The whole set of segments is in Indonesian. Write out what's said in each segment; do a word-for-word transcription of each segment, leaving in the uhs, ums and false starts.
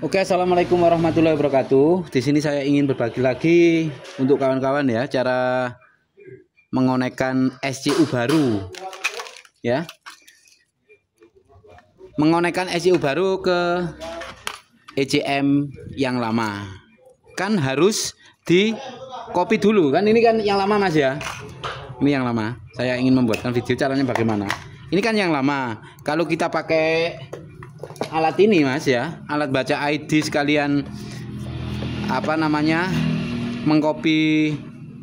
Oke, assalamualaikum warahmatullahi wabarakatuh. Di sini saya ingin berbagi lagi untuk kawan-kawan ya cara mengonekkan S C U baru, ya. Mengonekkan S C U baru ke E C M yang lama. Kan harus di copy dulu kan, ini kan yang lama Mas ya. Ini yang lama. Saya ingin membuatkan video caranya bagaimana. Ini kan yang lama. Kalau kita pakai alat ini Mas ya, alat baca I D sekalian apa namanya mengcopy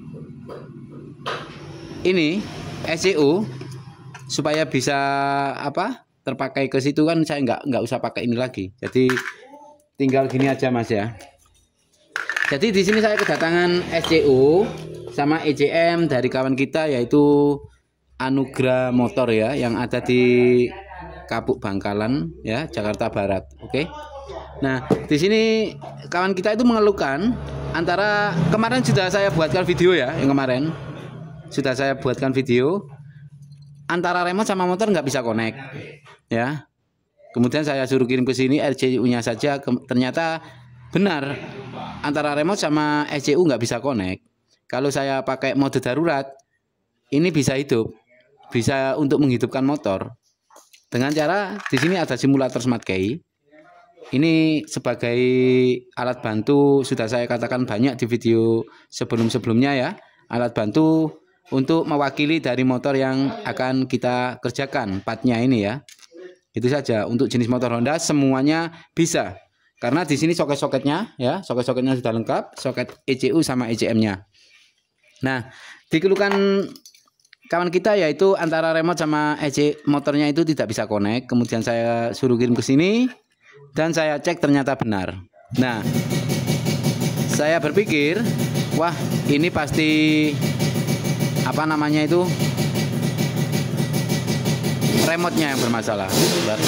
ini S C U supaya bisa apa terpakai ke situ kan saya nggak nggak usah pakai ini lagi. Jadi tinggal gini aja Mas ya. Jadi di sini saya kedatangan S C U sama E C M dari kawan kita yaitu Anugrah Motor ya yang ada di Kapuk Bangkalan ya, Jakarta Barat. Oke. Nah, di sini kawan kita itu mengeluhkan antara kemarin sudah saya buatkan video ya, yang kemarin sudah saya buatkan video antara remote sama motor nggak bisa connect ya. Kemudian saya suruh kirim ke sini R C U-nya saja, ternyata benar antara remote sama S C U nggak bisa connect. Kalau saya pakai mode darurat, ini bisa hidup, bisa untuk menghidupkan motor. Dengan cara di sini ada simulator Smart Key. Ini sebagai alat bantu sudah saya katakan banyak di video sebelum-sebelumnya ya. Alat bantu untuk mewakili dari motor yang akan kita kerjakan partnya ini ya. Itu saja untuk jenis motor Honda semuanya bisa. Karena di sini soket-soketnya ya, soket-soketnya sudah lengkap, soket E C U sama E C M-nya. Nah, dikeluhkan kawan kita yaitu antara remote sama E C motornya itu tidak bisa connect. Kemudian saya suruh kirim ke sini dan saya cek ternyata benar. Nah, saya berpikir, wah ini pasti apa namanya itu remote-nya yang bermasalah. Bentar.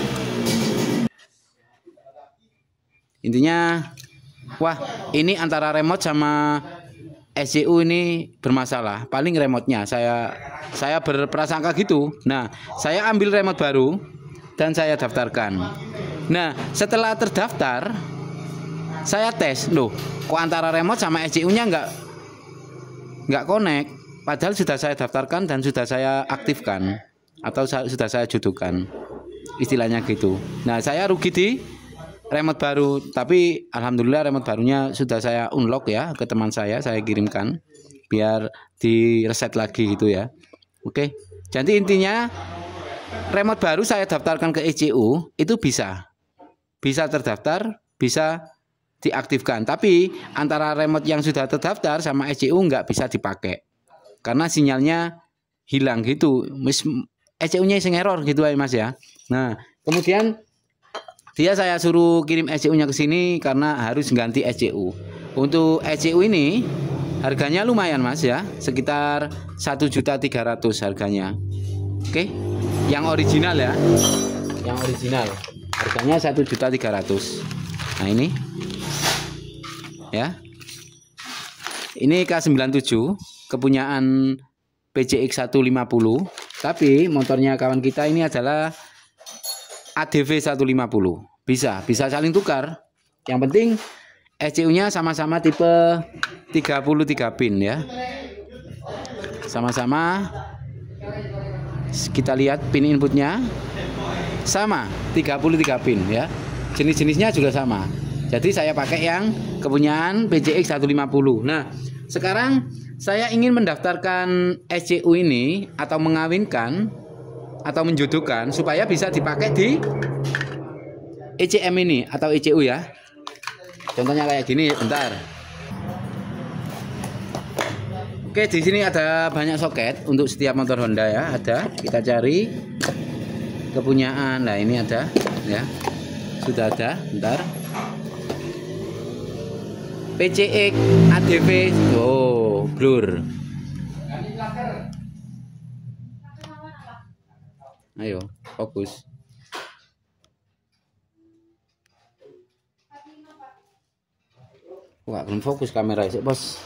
Intinya, wah ini antara remote sama S C U ini bermasalah, paling remote-nya saya saya berprasangka gitu. Nah, saya ambil remote baru dan saya daftarkan. Nah, setelah terdaftar, saya tes, loh, kok antara remote sama S C U-nya nggak nggak connect, padahal sudah saya daftarkan dan sudah saya aktifkan atau sudah saya jodohkan, istilahnya gitu. Nah, saya rugi di remote baru, tapi alhamdulillah remote barunya sudah saya unlock ya ke teman saya, saya kirimkan biar di reset lagi gitu ya. Oke. Jadi intinya remote baru saya daftarkan ke E C U itu bisa. Bisa terdaftar, bisa diaktifkan. Tapi antara remote yang sudah terdaftar sama E C U nggak bisa dipakai. Karena sinyalnya hilang gitu. E C U-nya sing error gitu ya Mas ya. Nah, kemudian dia saya suruh kirim S C U-nya ke sini karena harus ganti S C U. Untuk S C U ini harganya lumayan Mas ya, sekitar satu juta tiga ratus ribu harganya. Oke. Yang original ya. Yang original. Harganya satu juta tiga ratus ribu. Nah, ini. Ya. Ini K sembilan puluh tujuh kepunyaan P C X seratus lima puluh, tapi motornya kawan kita ini adalah A D V seratus lima puluh. Bisa, bisa saling tukar. Yang penting S C U-nya sama-sama tipe tiga puluh tiga pin ya. Sama-sama kita lihat pin inputnya sama tiga puluh tiga pin ya. Jenis-jenisnya juga sama. Jadi saya pakai yang kepunyaan P C X seratus lima puluh. Nah, sekarang saya ingin mendaftarkan S C U ini atau mengawinkan atau menjodohkan supaya bisa dipakai di E C M ini atau E C U ya. Contohnya kayak gini, bentar. Oke, di sini ada banyak soket untuk setiap motor Honda ya, ada. Kita cari kepunyaan. Nah, ini ada ya. Sudah ada, bentar. P C X A D V, oh, blur. Ayo, fokus. Wah, belum fokus kamera sih, Bos.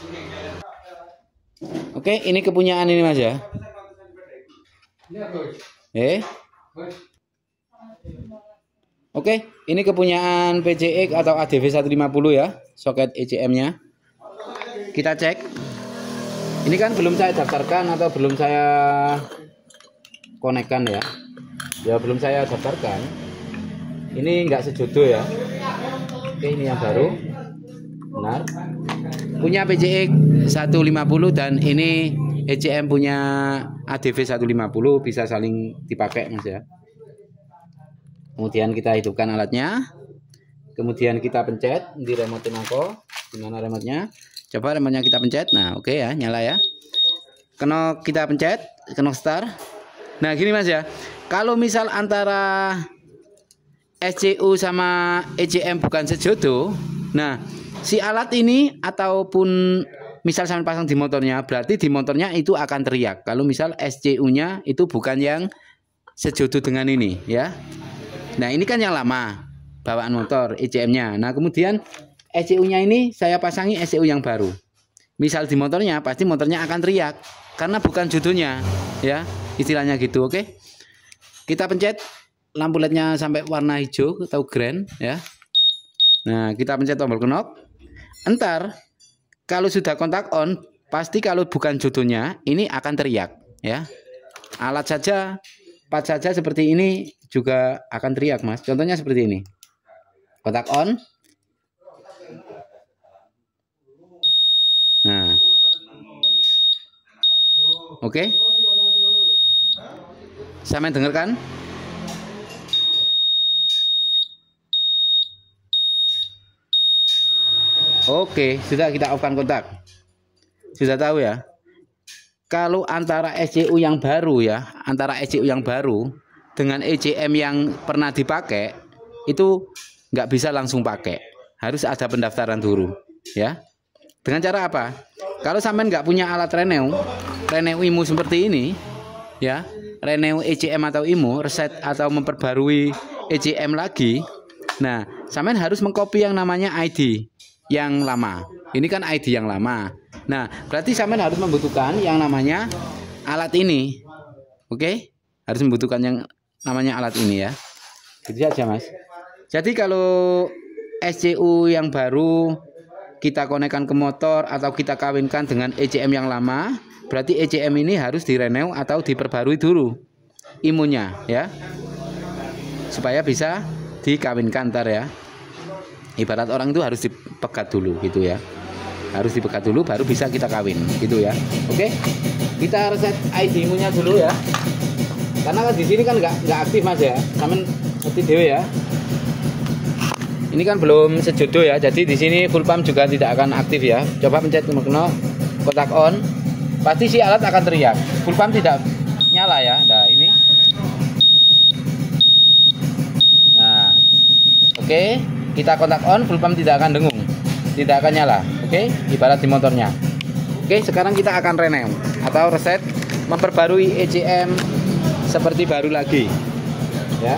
Oke, ini kepunyaan ini Mas ya. Eh? Oke, ini kepunyaan P C X atau A D V seratus lima puluh ya, soket E C M-nya. Kita cek. Ini kan belum saya daftarkan atau belum saya konekkan ya. Ya belum saya daftarkan. Ini enggak sejodoh ya. Oke, ini yang baru. Benar. Punya P C X seratus lima puluh dan ini E C M punya A D V seratus lima puluh, bisa saling dipakai Mas ya. Kemudian kita hidupkan alatnya. Kemudian kita pencet di remote aku. Gimana remote-nya? Coba remote-nya kita pencet. Nah, oke ya, nyala ya. Kena kita pencet, kena start. Nah, gini Mas ya. Kalau misal antara S C U sama E C M bukan sejodoh, nah, si alat ini ataupun misal saya pasang di motornya, berarti di motornya itu akan teriak. Kalau misal S C U-nya itu bukan yang sejodoh dengan ini ya. Nah, ini kan yang lama bawaan motor E C M-nya. Nah, kemudian S C U-nya ini saya pasangi S C U yang baru. Misal di motornya pasti motornya akan teriak karena bukan jodohnya ya. Istilahnya gitu, oke. Kita pencet lampu L E D-nya sampai warna hijau atau grand ya. Nah, kita pencet tombol knob. Entar kalau sudah kontak on, pasti kalau bukan jodohnya ini akan teriak ya. Alat saja, part saja seperti ini juga akan teriak Mas. Contohnya seperti ini. Kontak on. Nah. Oke. Sampai dengarkan? Oke, sudah kita off-kan kontak. Sudah tahu ya. Kalau antara S C U yang baru ya, antara S C U yang baru dengan E C M yang pernah dipakai itu nggak bisa langsung pakai, harus ada pendaftaran dulu ya. Dengan cara apa? Kalau sampean nggak punya alat Renew, Renew I M U seperti ini ya, Renew E C M atau I M U, reset atau memperbarui E C M lagi, nah sampean harus mengcopy yang namanya I D yang lama. Ini kan I D yang lama. Nah, berarti sampean harus membutuhkan yang namanya alat ini. Oke? Harus membutuhkan yang namanya alat ini ya. Gitu aja, Mas. Jadi kalau S C U yang baru kita konekkan ke motor atau kita kawinkan dengan E C M yang lama, berarti E C M ini harus direnew atau diperbarui dulu I M U-nya ya. Supaya bisa dikawinkan ntar ya. Ibarat orang itu harus dipegat dulu gitu ya. Harus dipegat dulu baru bisa kita kawin gitu ya. Oke? Kita reset I D I M U-nya dulu ya. Karena kan di sini kan nggak nggak aktif Mas ya. Sampeyan ngerti dhewe ya. Ini kan belum sejodoh ya. Jadi di sini full pump juga tidak akan aktif ya. Coba pencet tombol kotak on. Pasti si alat akan teriak. Full pump tidak nyala ya. Nah, ini. Nah. Oke, kita kontak on, full pump tidak akan dengung. Tidak akan nyala. Oke, ibarat di motornya. Oke, sekarang kita akan renew atau reset, memperbarui E C M seperti baru lagi ya.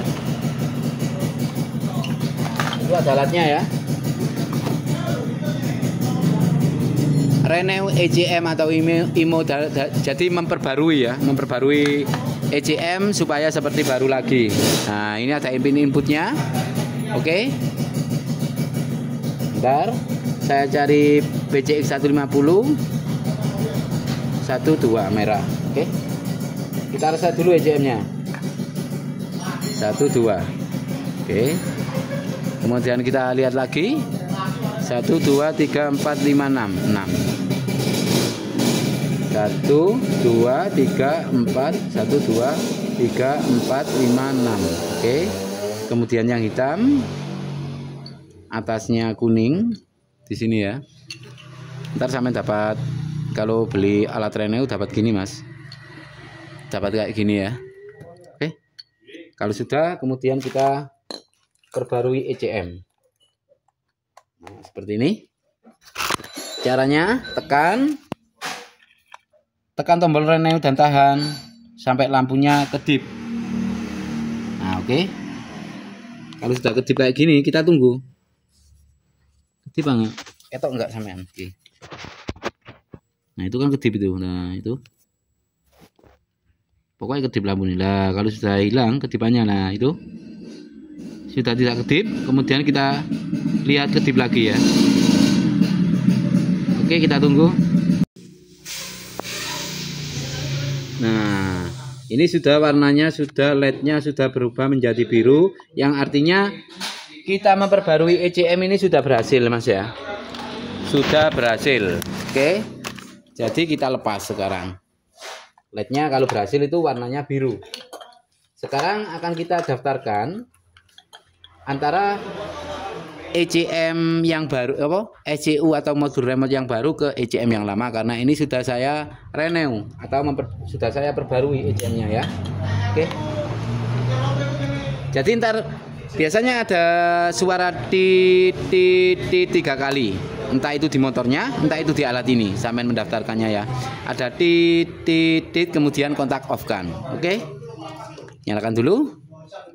Itu ada alatnya ya. Renew E C M atau I M U jadi memperbarui ya, memperbarui E C M supaya seperti baru lagi. Nah, ini ada pin inputnya. Oke. Bentar, saya cari P C X seratus lima puluh satu dua merah. Oke. Kita reset dulu E C M-nya. satu dua. Oke. Kemudian kita lihat lagi. satu dua tiga empat lima enam. enam. satu dua tiga empat satu dua tiga empat lima enam. Oke. Kemudian yang hitam atasnya kuning di sini ya. Ntar sampai dapat, kalau beli alat Renew dapat gini Mas. Dapat kayak gini ya. Oke. Kalau sudah kemudian kita perbarui E C M. Nah, seperti ini. Caranya tekan tekan tombol Renew dan tahan sampai lampunya kedip. Nah, oke. Kalau sudah kedip kayak gini, kita tunggu. Kedip banget. Ketok enggak sampean? Oke. Nah, itu kan kedip itu. Nah, itu. Pokoknya kedip lampu ini. Lah, kalau sudah hilang kedipannya, nah itu sudah tidak kedip, kemudian kita lihat kedip lagi ya. Oke, kita tunggu. Nah, ini sudah warnanya, sudah L E D-nya sudah berubah menjadi biru, yang artinya kita memperbarui E C M ini sudah berhasil Mas ya. Sudah berhasil. Oke. Jadi kita lepas sekarang. L E D-nya kalau berhasil itu warnanya biru. Sekarang akan kita daftarkan antara E C M yang baru apa? E C U atau modul remote yang baru ke E C M yang lama, karena ini sudah saya renew atau memper, sudah saya perbarui E C M-nya ya. Oke. Jadi ntar biasanya ada suara tit tit tit tiga kali. Entah itu di motornya, entah itu di alat ini. Sampai mendaftarkannya ya. Ada tit tit tit kemudian kontak off kan. Oke. Nyalakan dulu.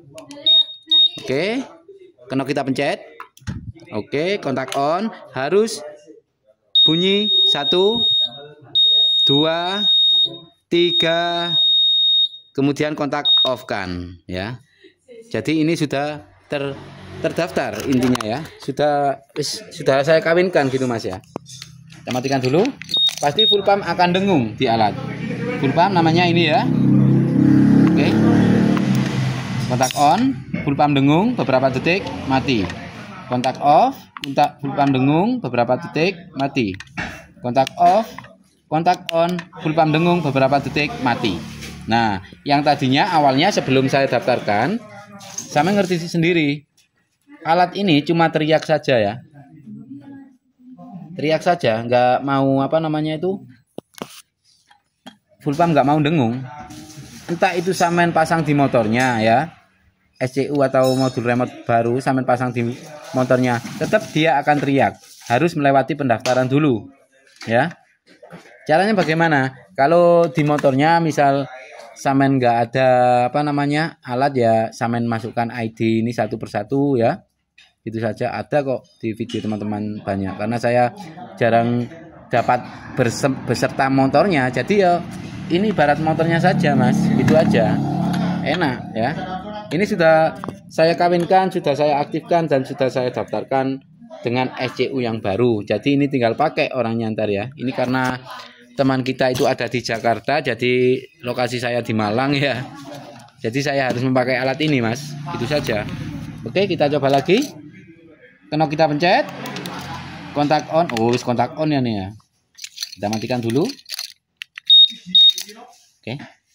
Oke. Kena kita pencet. Oke, kontak on. Harus bunyi satu, dua, tiga, kemudian kontak off kan ya. Jadi ini sudah ter terdaftar intinya ya. Sudah is, sudah saya kawinkan gitu Mas ya. Kita matikan dulu. Pasti full pump akan dengung di alat. Full pump namanya ini ya. Oke. Kontak on, full pump dengung beberapa detik, mati. Kontak off, kontak full pump dengung beberapa detik, mati. Kontak off, kontak on, full pump dengung beberapa detik, mati. Nah, yang tadinya awalnya sebelum saya daftarkan, saya ngerti sendiri. Alat ini cuma teriak saja ya. Teriak saja, nggak mau apa namanya itu. Full pump nggak mau dengung. Entah itu sampean pasang di motornya ya. S C U atau modul remote baru sampai pasang di motornya, tetap dia akan teriak. Harus melewati pendaftaran dulu ya. Caranya bagaimana? Kalau di motornya misal sampean nggak ada apa namanya alat ya, sampean masukkan I D ini satu persatu ya. Itu saja, ada kok di video teman-teman banyak, karena saya jarang dapat beserta motornya. Jadi ya ini ibarat motornya saja Mas, itu aja, enak ya. Ini sudah saya kawinkan, sudah saya aktifkan, dan sudah saya daftarkan dengan S C U yang baru. Jadi ini tinggal pakai orangnya ntar ya. Ini karena teman kita itu ada di Jakarta, jadi lokasi saya di Malang ya. Jadi saya harus memakai alat ini Mas. Itu saja. Oke, kita coba lagi. Kena kita pencet. Kontak on. Oh, kontak on ya nih ya. Kita matikan dulu. Oke.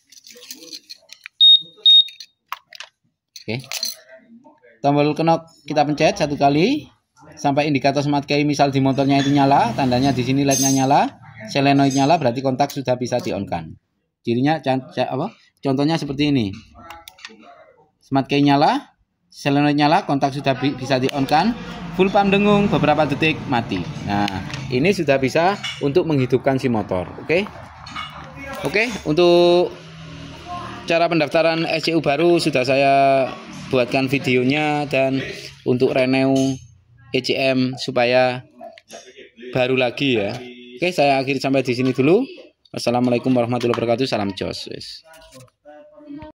Oke, tombol knock kita pencet satu kali sampai indikator smart key misal di motornya itu nyala, tandanya di sini L E D-nya nyala, solenoid nyala, berarti kontak sudah bisa di-on-kan. Cirinya apa? Contohnya seperti ini. Smart key nyala, solenoid nyala, kontak sudah bi bisa di-on-kan, full pump dengung beberapa detik, mati. Nah, ini sudah bisa untuk menghidupkan si motor. Oke. Oke, untuk cara pendaftaran S C U baru sudah saya buatkan videonya, dan untuk renew E C M supaya baru lagi ya. Oke, saya akhiri sampai di sini dulu. Wassalamualaikum warahmatullahi wabarakatuh. Salam jos.